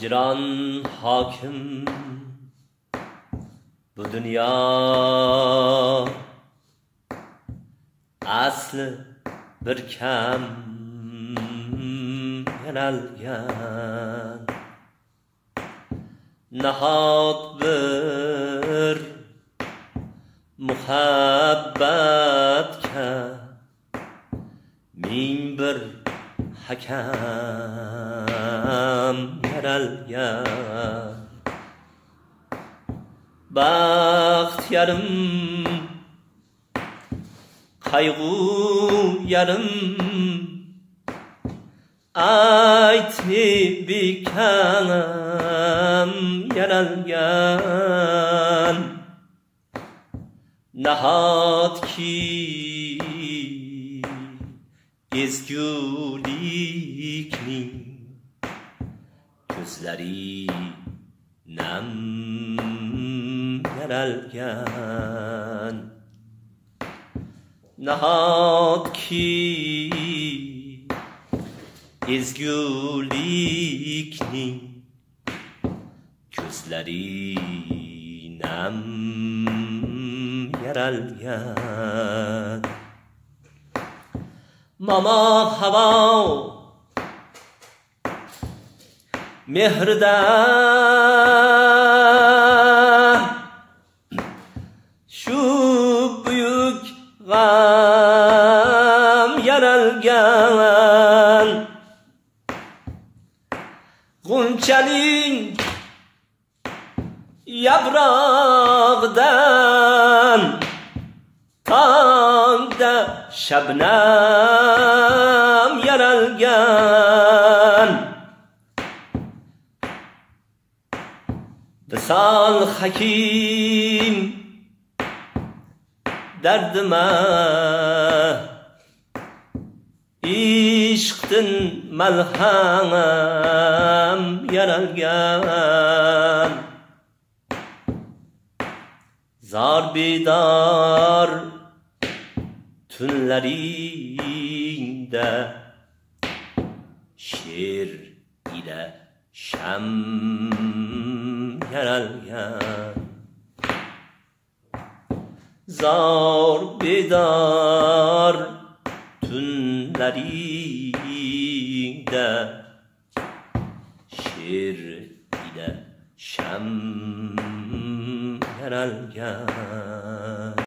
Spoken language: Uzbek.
Hicran hakim bu dünya, asli bir kam yaralgan, nahot bir muhabbatga ming bir hakam yaralgan. Baxt yarim, qayg'u yarim, aytmi bekam yaralgan. Nahotki ezgulikning ko'zlari nam yaralgan. Nahotki ezgulikning ko'zlari nam yaralgan. Momo havo mehrida shu buyuk g'am yaralgan. G'unchaning yaprog'idan tongda shabnam yaralgan. Visol hakim dardima ishqdin malham yaralgan. Zor bedor tunlaringda she'r ila sham yaralgan. Zor bedor tunlaringda she'r ila sham yaralgan.